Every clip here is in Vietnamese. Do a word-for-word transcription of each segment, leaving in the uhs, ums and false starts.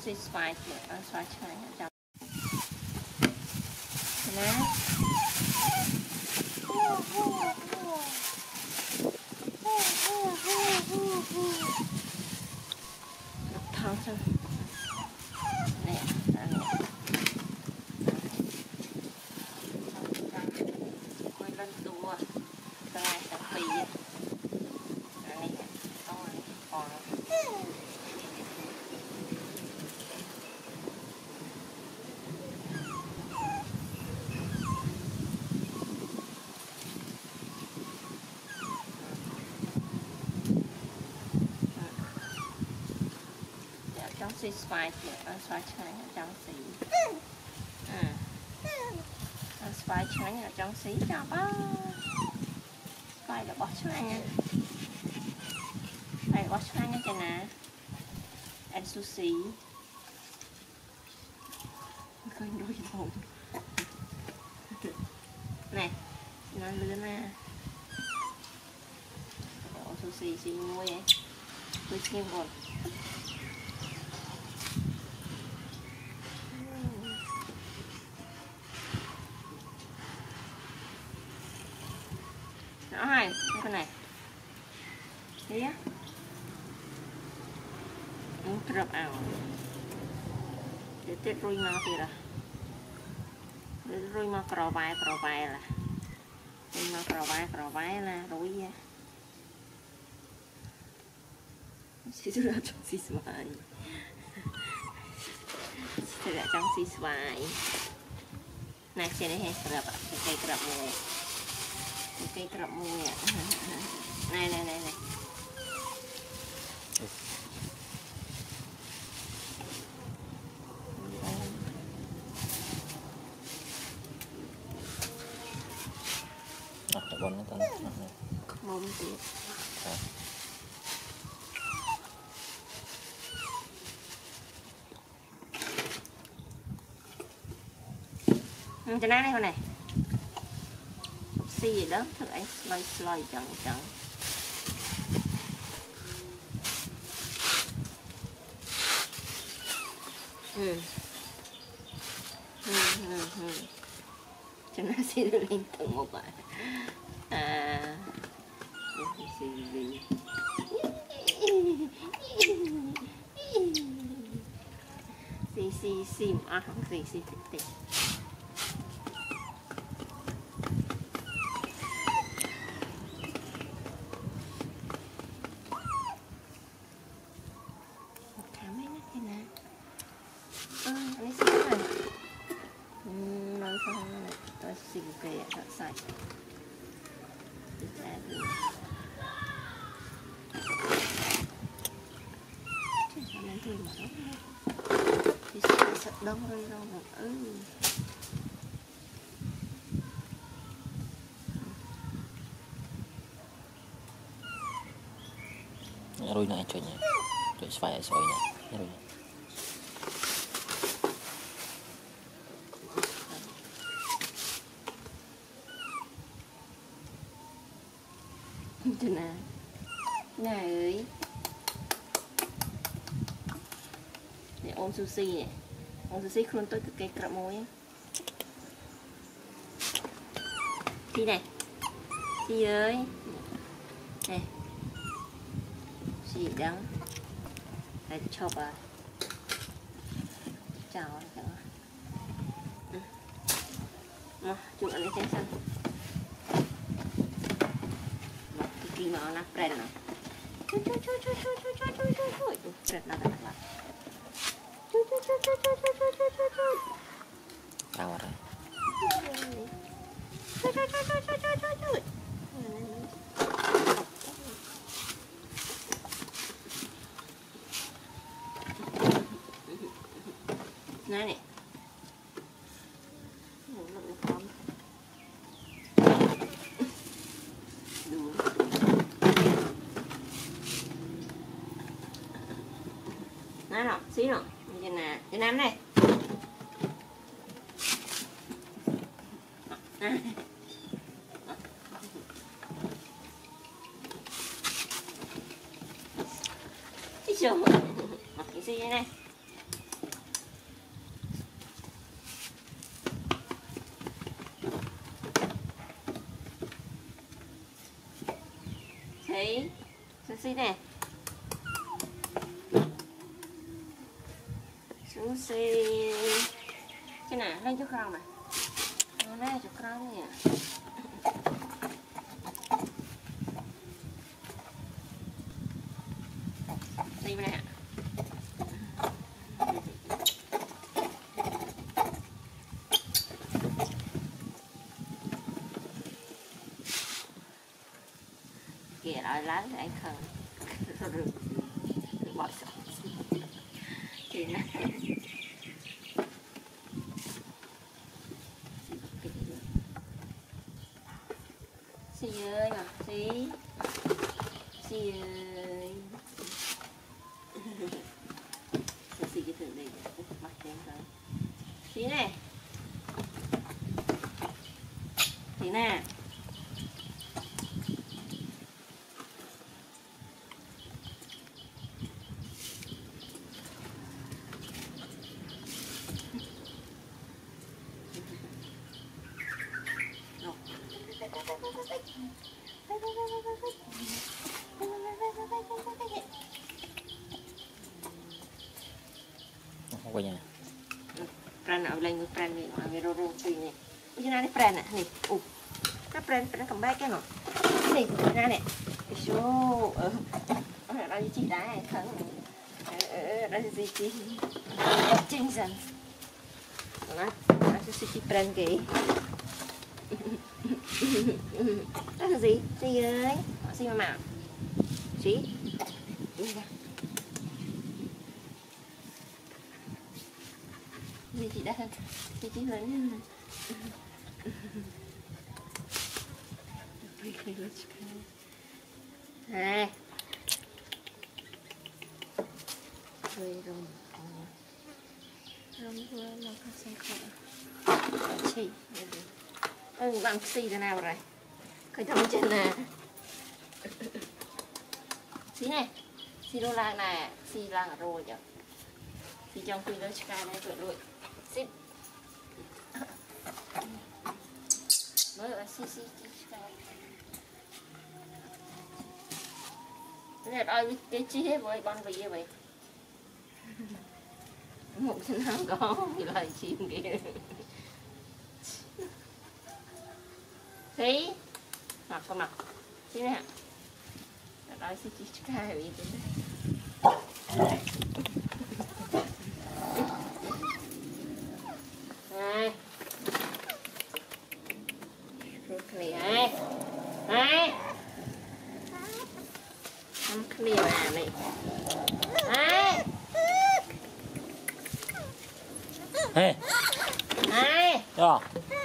xì xoài ăn xoài xoài chậm nè thang xong nè quay lên tua cái tập pì này xong rồi còn trong xì xoài ăn xoài trắng ở trong xì ăn xoài trắng ở trong xì cho ba xoài là bó xoài nha xoài bó xoài nha cho nè ăn sushi coi đuôi bụng này nó lươn nè sushi xì muối ấy tôi xem còn đó hai con này thế á muốn trộm ảo để tết rui mau thì là để rui mau cò vai cò vai là rui mau cò vai cò vai là rui xí xí trong xí xoài xí ra trong xí xoài này trên đây hay sập cái cây sập này cây sập mùi này này này này à, bón nó tăng mồm tiệt cho nó đây con này xì gì đó thức ấy slide slide chẳng chẳng ừ ừ ừ ừ cho nó xì lên từng một bạn à xì gì xì xì xì à không xì xì tịt tịt xì kề thật sạch nên thì mà thì sẽ đông rồi đâu mà ừ rồi này chơi nhỉ chơi phải xoay nhỉ rồi thế nào này ơi để ôm sushi này ôm sushi không tôi cực kỳ cặp môi đi này đi ơi này gì đắng để chọc à chào chào mà chụp anh ấy xem xem kỳ mà nó bền này chui chui chui chui chui chui chui chui chui chui bền là bền là chui chui chui chui chui chui chui chui chui chui sao rồi chui chui chui chui chui chui chui chui này này nó nào xí nào như nè cái nám này cái chỗ mặc cái gì này thấy sushi nè sushi cái nào lên chút rau mà nó này chút rau nè đi bên này kìa lại lá thì anh khẩn rồi bỏ sọ thì nè xì ơi mà xì xì ơi xì cái thử đây mặt đen rồi xì này xì nè không có nhà pren ở lên với pren này mà rô rô tùy này như này pren này này ủ các pren pren cầm bay cái nó này ra này số ở ở đây chỉ đá này thằng ở đây gì chỉ chính rằng nó nó sẽ chỉ pren kì đó là gì gì ơi gì mà mà gì gì chị đã chị chỉ lấy này rồi rồi rồi vừa nó có xe khổ chị ừ bằng xì thế nào rồi cái thằng trên nè xí này xì đô la này xì lang rồi nhở xì trong khi đó sky này rồi rồi xí mới là xì xì sky này ơi cái chi hết với con gì vậy một chân không có thì lại chim kìa thấy mặt con mặt chứ nè nói xí chỉ cái gì này rồi cái này này không clear à này này hey này đó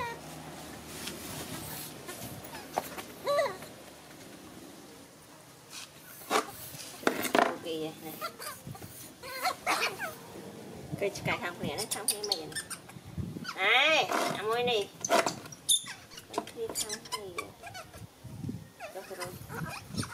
này cái cái thằng này nó thằng này mày này ăn môi này cái thằng này đâu rồi